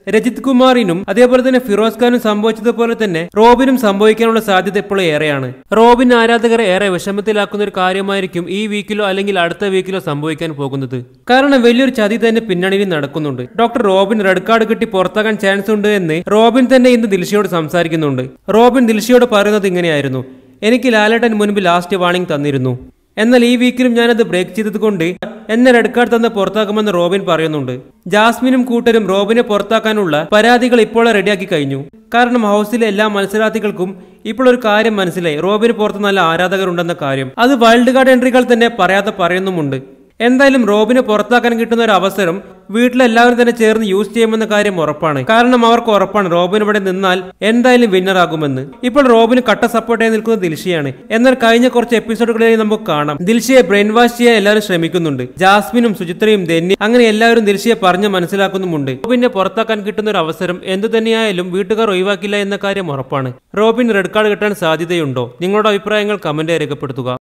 രജിത് കുമാറിനും അതേപോലെ തന്നെ ഫിറോസ് ഖാനും സംഭവിച്ചതുപോലെ തന്നെ റോബിനും സംഭവിക്കാനുള്ള സാധ്യത ഇപ്പോൾ ഏറെയാണ്. റോബിൻ ആരാധകരെ ഏറെ വിഷമത്തിലാക്കുന്ന ഒരു കാര്യമായിരിക്കും ഈ വീക്കിലോ അല്ലെങ്കിൽ അടുത്ത വീക്കിലോ സംഭവിക്കാൻ പോകുന്നത്. കാരണം വലിയൊരു ചതി തന്നെ പിന്നണിയിൽ നടക്കുന്നുണ്ട്. ഡോക്ടർ റോബിൻ റെഡ് കാർഡ് കിട്ടി പുറത്താക്കാൻ ചാൻസ് ഉണ്ട് എന്ന് റോബിൻ തന്നെ ഇന്ന് ദിൽഷയോട് സംസാരിക്കുന്നുണ്ട്. റോബിൻ ദിൽഷയോട് പറയുന്നത് ഇങ്ങനെയായിരുന്നു: എനിക്ക് ലാലേട്ടൻ മുൻപ് ലാസ്റ്റ് വാർണിംഗ് തന്നിരുന്നു, എന്നാൽ ഈ വീക്കിലും ഞാനത് ബ്രേക്ക് ചെയ്തത് കൊണ്ട് എന്നെ റെഡ് കാർഡ് തന്ന് പുറത്താക്കുമെന്ന് റോബിൻ പറയുന്നുണ്ട്. ജാസ്മിനും കൂട്ടരും റോബിനെ പുറത്താക്കാനുള്ള പരാതികൾ ഇപ്പോൾ റെഡിയാക്കി കഴിഞ്ഞു. കാരണം ഹൗസിലെ എല്ലാ മത്സരാർത്ഥികൾക്കും ഇപ്പോൾ ഒരു കാര്യം മനസ്സിലായി, റോബിന് പുറത്ത് നല്ല ആരാധകരുണ്ടെന്ന കാര്യം. അത് വൈൽഡ് കാർഡ് എൻട്രികൾ തന്നെ പറയാതെ പറയുന്നുമുണ്ട്. എന്തായാലും റോബിനെ പുറത്താക്കാൻ കിട്ടുന്ന ഒരു അവസരം വീട്ടിലെല്ലാവരും തന്നെ ചേർന്ന് യൂസ് ചെയ്യുമെന്ന കാര്യം ഉറപ്പാണ്. കാരണം അവർക്ക് ഉറപ്പാണ് റോബിൻ ഇവിടെ നിന്നാൽ എന്തായാലും വിന്നർ ആകുമെന്ന്. ഇപ്പോൾ റോബിന് കട്ട സപ്പോർട്ടായി നിൽക്കുന്നത് ദിൽഷയാണ്. എന്നാൽ കഴിഞ്ഞ കുറച്ച് എപ്പിസോഡുകളിൽ നമുക്ക് കാണാം ദിൽഷയെ ബ്രെയിൻ വാഷ് ചെയ്യാൻ എല്ലാവരും ശ്രമിക്കുന്നുണ്ട്. ജാസ്മിനും സുചിത്രയും ധന്യ അങ്ങനെ എല്ലാവരും ദിൽഷയെ പറഞ്ഞ് മനസ്സിലാക്കുന്നുമുണ്ട്. റോബിനെ പുറത്താക്കാൻ കിട്ടുന്ന ഒരു അവസരം എന്തു തന്നെയായാലും വീട്ടുകാർ ഒഴിവാക്കില്ല എന്ന കാര്യം ഉറപ്പാണ്. റോബിൻ റെഡ് കാർഡ് കിട്ടാൻ സാധ്യതയുണ്ടോ? നിങ്ങളുടെ അഭിപ്രായങ്ങൾ കമന്റ് രേഖപ്പെടുത്തുക.